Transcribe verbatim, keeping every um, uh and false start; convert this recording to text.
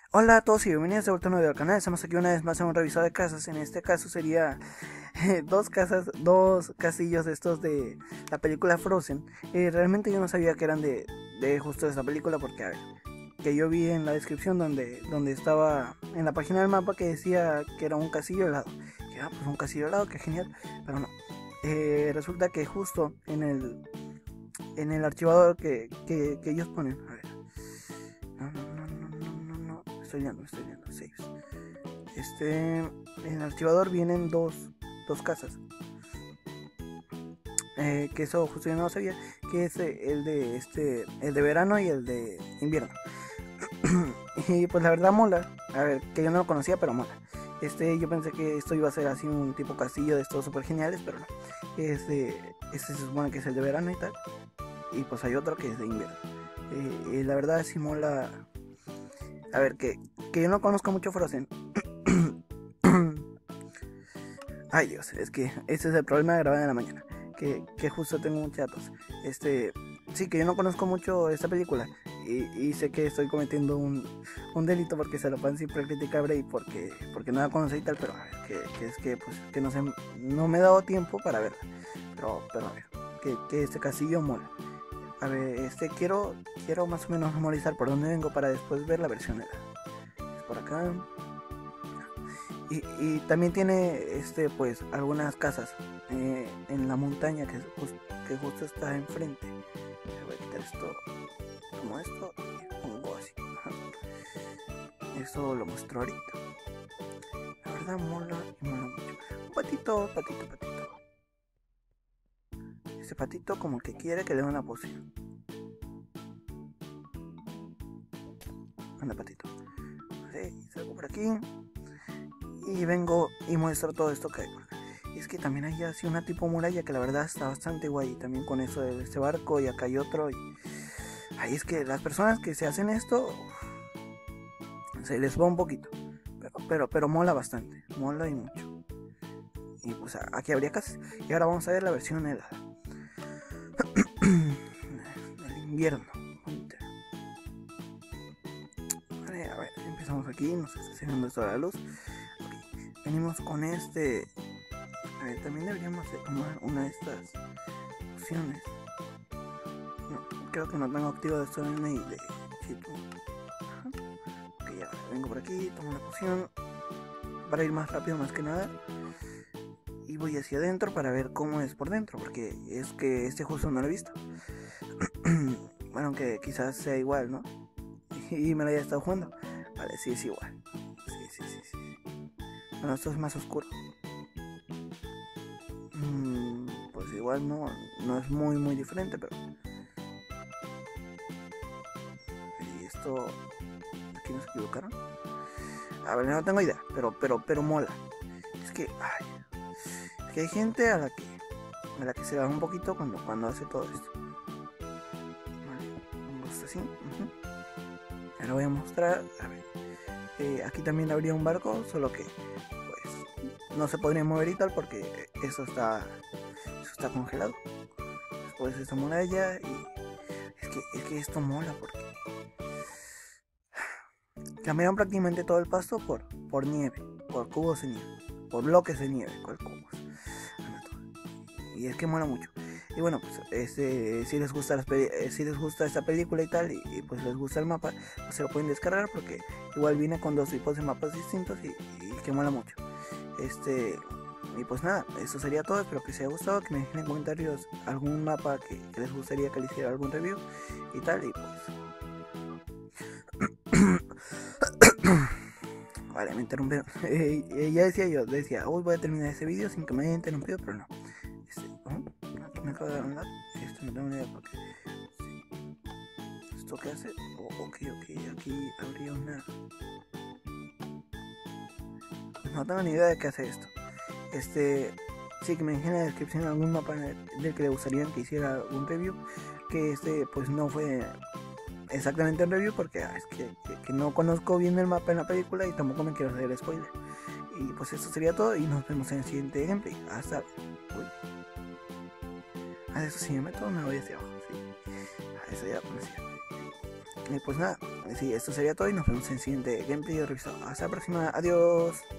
Hola a todos y bienvenidos de vuelta a un nuevo video al canal. Estamos aquí una vez más en un revisado de casas. En este caso sería eh, dos casas, dos castillos de estos de la película Frozen. Eh, realmente yo no sabía que eran de, de justo de esta película porque, a ver, que yo vi en la descripción donde, donde estaba en la página del mapa que decía que era un castillo helado. Que, ah, pues un castillo helado, qué genial, pero no. Eh, resulta que justo en el, en el archivador que, que, que ellos ponen, a ver, no, no, no, no, no, no, no, estoy viendo, estoy viendo, saves. Este, en el archivador vienen dos, dos casas. Eh, que eso justo yo no lo sabía, que es el de este, el de verano y el de invierno. Y pues la verdad mola. A ver, que yo no lo conocía, pero mola. Este, yo pensé que esto iba a ser así un tipo castillo de estos super geniales, pero no. Este, este se supone que es el de verano y tal. Y pues hay otro que es de invierno. Eh, y la verdad sí mola. A ver, que, que yo no conozco mucho Frozen. Ay Dios, es que ese es el problema de grabar en la mañana. Que, que justo tengo muchos datos. Este, sí, que yo no conozco mucho esta película. Y, y sé que estoy cometiendo un, un delito porque se lo van siempre a criticar Bray porque, porque no la conocí y tal, pero a ver, que, que es que pues que no sé, no me he dado tiempo para verla. Pero, pero a ver, que, que este castillo mola. A ver, este quiero, quiero más o menos memorizar por dónde vengo para después ver la versión de la. Es por acá. Y, y también tiene este pues algunas casas eh, en la montaña que, just, que justo está enfrente. Voy a quitar esto como esto y pongo así. Ajá. Eso lo muestro ahorita. La verdad mola y mola mucho. Un patito, patito, patito. Este patito como que quiere que le dé una poción. Anda patito. Así, salgo por aquí. Y vengo y muestro todo esto que hay por acá. Y es que también hay así una tipo muralla que la verdad está bastante guay. También con eso de este barco y acá hay otro. Y ahí es que las personas que se hacen esto se les va un poquito. Pero, pero, pero mola bastante. Mola y mucho. Y pues aquí habría casas. Y ahora vamos a ver la versión helada. Del invierno. Vale, a ver, empezamos aquí. Nos está haciendo esto a la luz. Okay. Venimos con este. A ver, también deberíamos de tomar una de estas opciones. No, creo que no tengo activo de esto en y de Chitu. Ok, ya vengo por aquí, tomo la poción para ir más rápido más que nada. Y voy hacia adentro para ver cómo es por dentro, porque es que este justo no lo he visto. Bueno, aunque quizás sea igual, ¿no? Y me lo haya estado jugando. Vale, sí es igual. Sí, sí, sí, sí. Bueno, esto es más oscuro. Mm, pues igual no, no es muy, muy diferente, pero... Y esto... ¿Aquí nos equivocaron? A ver, no tengo idea, pero, pero, pero mola. Es que, ay, es que hay gente a la que, a la que se va un poquito cuando, cuando hace todo esto. Vale, vamos así. Uh-huh. Ahora voy a mostrar, a ver, eh, aquí también habría un barco, solo que, pues, no se podría mover y tal porque eso está, eso está congelado. Después esta muralla y es que, es que esto mola porque cambiaron prácticamente todo el pasto por, por nieve, por cubos de nieve, por bloques de nieve, con cubos. Y es que mola mucho. Y bueno, pues este, si les gusta las si les gusta esta película y tal, y, y pues les gusta el mapa, pues se lo pueden descargar porque igual viene con dos tipos de mapas distintos y, y que mola mucho. Este, y pues nada, eso sería todo. Espero que les haya gustado, que me dejen en comentarios algún mapa que, que les gustaría que les hiciera algún review y tal, y pues... Vale, me interrumpieron. Eh, eh, ya decía yo, decía, hoy voy a terminar ese vídeo sin que me haya interrumpido, pero no. Este, ¿oh? Aquí me acaba de dar un lag. Esto no tengo ni idea por qué. Sí. ¿Esto qué hace? Oh, ok, ok, aquí habría una... No tengo ni idea de qué hace esto. Este... Sí, que me dejen en la descripción algún mapa del que le gustaría que hiciera un review. Que este, pues no fue... exactamente en review porque ah, es que, que, que no conozco bien el mapa en la película y tampoco me quiero hacer spoiler. Y pues eso sería todo y nos vemos en el siguiente gameplay. Hasta... Uy. Ah, eso sí me meto, me voy hacia abajo. Sí. Ah, eso ya parecía. Y pues nada, sí, esto sería todo y nos vemos en el siguiente gameplay de review. Hasta la próxima, adiós.